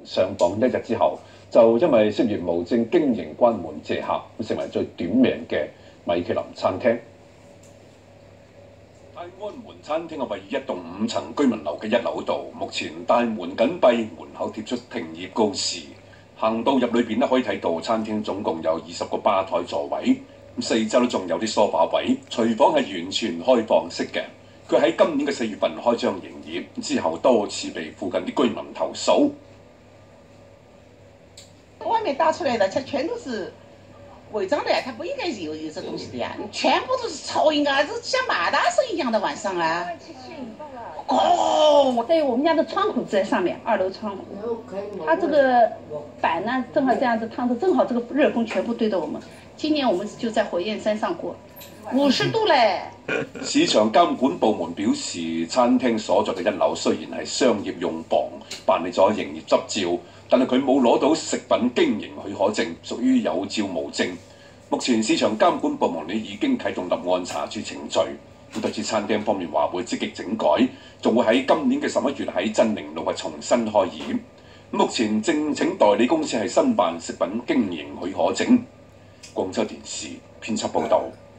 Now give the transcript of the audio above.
上榜1日之後，就因為涉嫌無證經營關門謝客，成為最短命嘅米其林餐廳。大安門餐廳位於1棟5層居民樓嘅1樓度，目前大門緊閉，門口貼出停業告示。行到入裏邊咧，可以睇到餐廳總共有20個吧台座位，四周都仲有啲梳化位。廚房係完全開放式嘅。佢喺今年嘅4月份開張營業，之後多次被附近啲居民投訴。 外面打出來的，它全都是違章的，它不應該有這東西的呀！全部都是噪音啊，這像馬大聲一樣的晚上啊！ 哦，对，我们家的窗口在上面，2樓窗户，它這個板呢，正好這樣子燙着，正好這個熱風全部對着我們。今年我們就在火焰山上過，50度咧。 市場監管部門表示，餐廳所在嘅1樓雖然係商業用房，辦理咗營業執照，但係佢冇攞到食品經營許可證，屬於有照無證。目前市場監管部門已經啟動立案查處程序。咁對此餐廳方面話會積極整改，仲會喺今年嘅11月喺真寧路重新開業。目前正請代理公司係申辦食品經營許可證。廣州電視編輯報導。